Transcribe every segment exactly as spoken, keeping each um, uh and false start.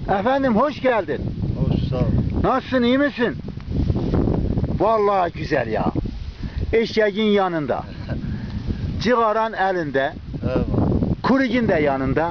Efendim hoş geldin. Hoş, sağ ol. Nasılsın, iyi misin? Vallahi güzel ya. Eşeğin yanında. Cigaran elinde. Evet. Kurigin de yanında.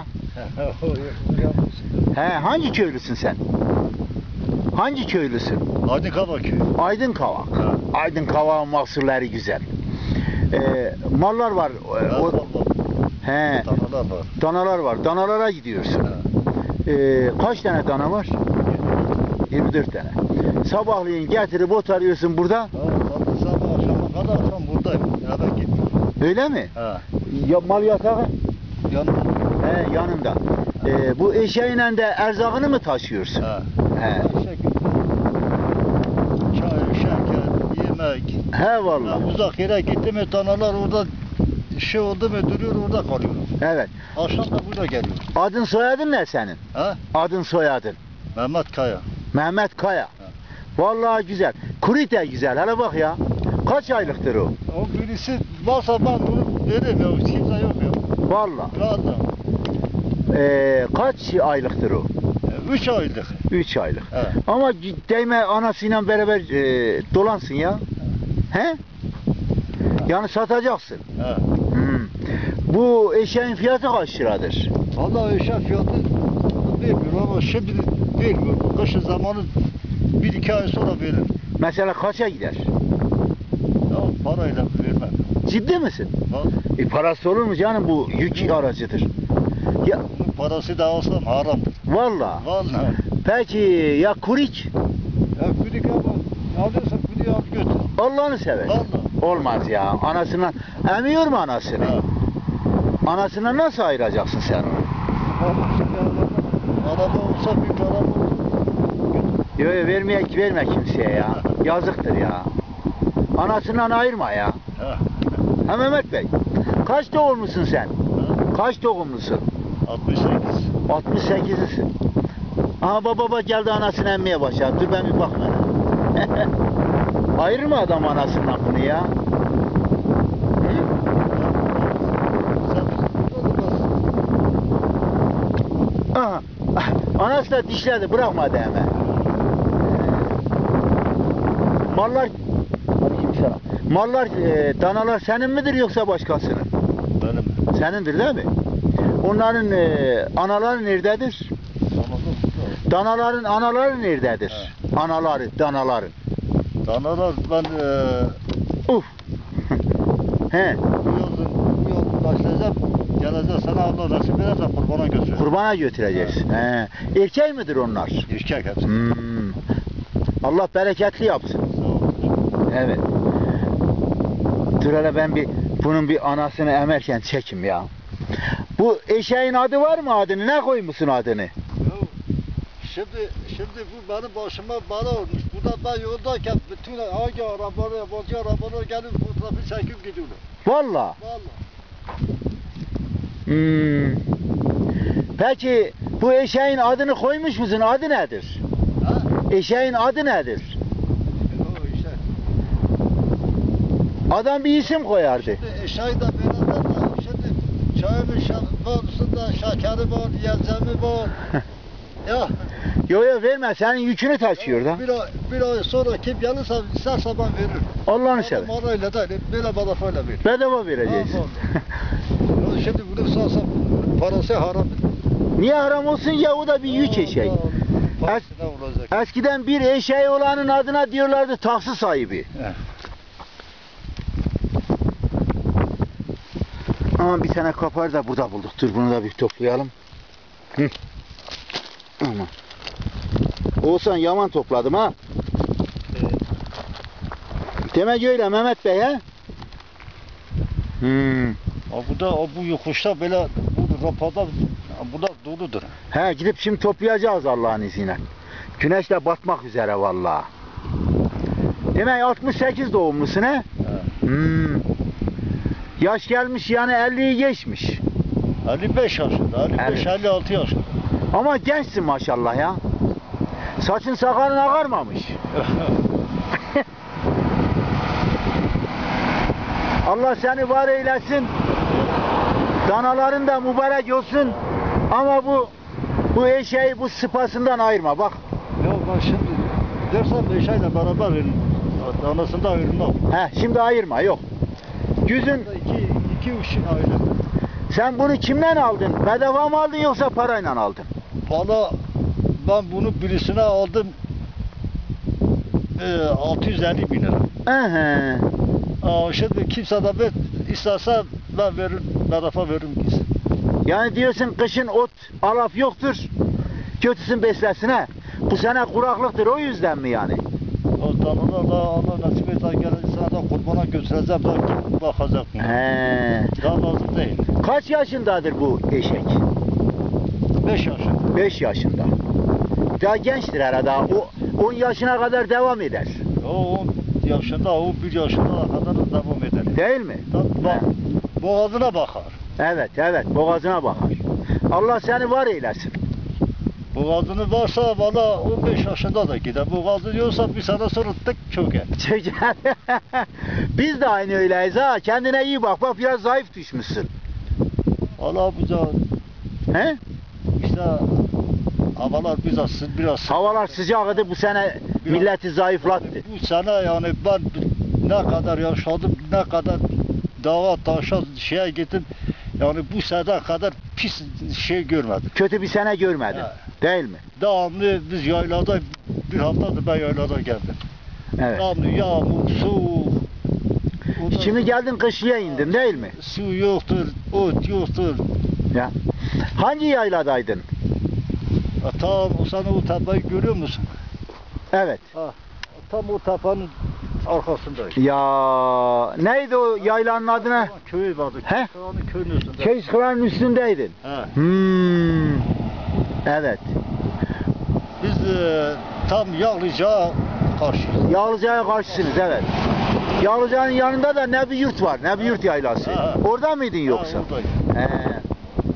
He, hangi köylüsün sen? Hangi köylüsün? Aydın Kavak köyü. Aydın Kavak. Ha. Aydın Kavak'ın mahsulleri güzel. Ee, mallar var. Evet, O, vallahi. he, Danalar var. danalar var. Danalara gidiyorsun. Ha. Ee, kaç tane dana var? yirmi dört tane. Sabahleyin getirip otarıyorsun burada. Ha, sabah sabah akşama kadar akşam buradayım. Eve gitmiyorum. Öyle mi? Ha. Ya, mal yatağı? Yanımda. He, yanında. Ee, bu eşeğinle de erzağını mı taşıyorsun? Ha. He. Bu şekilde. Çay, şeker, yemek. He vallahi. Ben uzak yere gittim mi danalar orada şey oldu mu duruyor orada kalıyorum. Evet. Akşam da burada geliyorum. Adın soyadın ne senin? Ha? Adın soyadın. Mehmet Kaya. Mehmet Kaya. Vallahi güzel. Kuri de güzel. Hele bak ya. Kaç aylıktır o? O birisi varsa ben onu veririm ya. Kimse yok ya. Vallahi. Valla. Ee, kaç aylıktır o? Üç aylık. Üç aylık. Evet. Ama değme anasıyla beraber e, dolansın ya. He? Yani satacaksın. He. Hmm. Bu eşeğin fiyatı kaç liradır? Vallahi eşya fiyatı bilmiyorum ama şimdi bilmiyorum. Kışın zamanı bir iki ay sonra verir. Mesela kaça gider? Ya parayla vermem. Ciddi misin? Vallahi. E parası olur mu canım, bu yük aracıdır. Ya Bunun parası da alsam haramdır. vallahi. Vallahi. Peki ya kurik? Ya küdük ama alıyorsan küdüğü al götür. Allah'ını sever. Vallahi. Olmaz ya. Anasından emiyor mu anasını? Ha. Anasına nasıl ayıracaksın sen onu? Vallahi şimdi araba, araba olsa bir araba olsa götür. Yo yo vermeye verme kimseye ya. Yazıktır ya. Anasından ayırma ya. Ha. Ha Mehmet Bey. Kaç doğumlusun sen? Ha. Kaç doğumlusun? altmış sekiz. altmış sekizisin. Aha baba baba geldi anasını emmeye başladı. Dur ben bir bakma. Ayırır mı adam anasından bunu ya? Hı? Aha. Anası da dişledi, bırakmadı hemen. Mallar Aleykümselam. Mallar, e, danalar senin midir yoksa başkasının? Benim. Senindir değil mi? Onların e, anaları nerededir? Danaların anaları nerededir? Anaları, danaların. Danalar ben eee Uf. He, bu yazın bu yazın başlayacağım. Geleceğiz sana Allah nasip ederse kurbana götüreceğim. kurbana götüreceksin. He. Erkek midir onlar? Erkek hepsi. Hmm. Allah bereketli yapsın. Sağ ol. Evet. Dur hele ben bir bunun bir anasını emerken çekim ya. Bu eşeğin adı var mı adını? Ne koymuşsun adını? Ya, Şimdi şimdi bu benim başıma bela olmuş. Burada ben yoldayken bütün hangi arabalar, yabancı arabalar gelip bu trafiği çekip gidiyorlar. Vallahi. Vallahi. Hmm. Peki bu eşeğin adını koymuş musun? Adı nedir? Ha? Eşeğin adı nedir? O işte. Adam bir isim koyardı. Şimdi eşeği de böyle de şimdi çayımın şarkısında şekeri var, yelzemi var. Ya. Yo yo verme, senin yükünü taşıyor da. Bir ay, bir ay sonra kim gelirse isterse ben veririm. Allah'ını sever. Marayla da böyle balafayla verir. Bedava vereceksin. Ya şimdi bunu sarsam parası haram. Niye haram olsun ya, o da bir yük eşeği. Parası ne olacak? Eskiden bir eşeği olanın adına diyorlardı taksi sahibi. Heh. Ama bir tane kapar da burada bulduk. Dur bunu da bir toplayalım. Hı. Aman. Oğuzhan yaman topladım ha. Demek öyle Mehmet Bey ha? Hmm. O bu da o bu yokuşta böyle bu rapada burada doludur. He gidip şimdi toplayacağız Allah'ın izniyle. Güneş de batmak üzere vallahi. Demek altmış sekiz doğumlusun he? He. Hmm. Yaş gelmiş yani elliyi geçmiş. elli beş yaşında, elli beş elli altı yaşında. Ama gençsin maşallah ya. Saçın sakalın ağarmamış. Allah seni var eylesin. Danaların da mübarek olsun. Ama bu Bu eşeği bu sıpasından ayırma bak. Ya ben şimdi dersem eşeğiyle beraber verin. Anasında ayrılmam. He, şimdi ayırma yok. Yüzün İki, iki üç aile. sen bunu kimden aldın? Bedava mı aldın yoksa parayla aldın? Valla ben bunu birisine aldım e, altı yüz elli bin lira. Hı hı. Aa, şimdi kimse de ben isterse ben veririm, bedava veririm gitsin. Yani diyorsun kışın ot alaf yoktur. Kötüsün beslesin ha. Bu sene kuraklıktır o yüzden mi yani? O tanrılar da Allah nasip eder gelirse de kurbana götüreceğim belki bakacak mı? He. Daha lazım değil. Kaç yaşındadır bu eşek? beş yaşında. beş yaşında. Daha gençtir herhalde. O on yaşına kadar devam eder. O on yaşında, o bir yaşına kadar da devam eder. Değil mi? Tabii bak, boğazına bakar. Evet, evet. Boğazına bakar. Allah seni var eylesin. Boğazını varsa valla on beş yaşında da gider. Boğazı yoksa bir sene sonra tık çöker. Çeker. Biz de aynı öyleyiz ha. Kendine iyi bak. Bak biraz zayıf düşmüşsün. Valla bu da He? işte havalar biraz biraz Havalar sıcaktı bu sene milleti zayıflattı. Bu sene yani ben ne kadar yaşadım, ne kadar dağa taşa şeye gittim. Yani bu sene kadar pis şey görmedim. Kötü bir sene görmedin. Evet. Değil mi? Devamlı biz yaylada bir haftadır ben yaylada geldim. Evet. Devamlı yağmur, soğuk. Ondan Şimdi sonra geldin kışlıya indin değil mi? su yoktur, ot yoktur. Ya. Hangi yayladaydın? Ha, Tam o sana o tepeyi görüyor musun? Evet. Ha, tam o tepenin arkasındayım. Ya neydi o yaylanın adına? Köyü vardı. He? Köyün köyün üstünde. Keşkıların üstündeydin. He. Hmm. Evet. Biz e, tam Yağlıcağa karşıyız. Yağlıca'ya karşısınız evet. Yağlıca'nın yanında da Nebiyurt var. Nebiyurt yaylası. Ha. Orada mıydın yoksa? Ha, oradayım. He.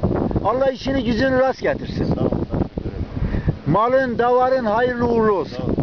Allah işini gücünü rast getirsin. Sağ ol. Malın, davarın hayırlı uğurlu olsun. Sağ ol.